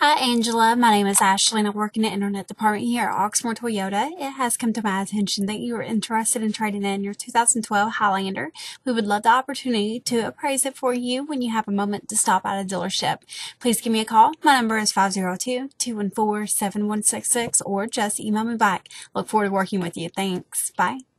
Hi, Angela. My name is Ashley, and I work in the Internet Department here at Oxmoor Toyota. It has come to my attention that you are interested in trading in your 2012 Highlander. We would love the opportunity to appraise it for you when you have a moment to stop at a dealership. Please give me a call. My number is 502-214-7166, or just email me back. Look forward to working with you. Thanks. Bye.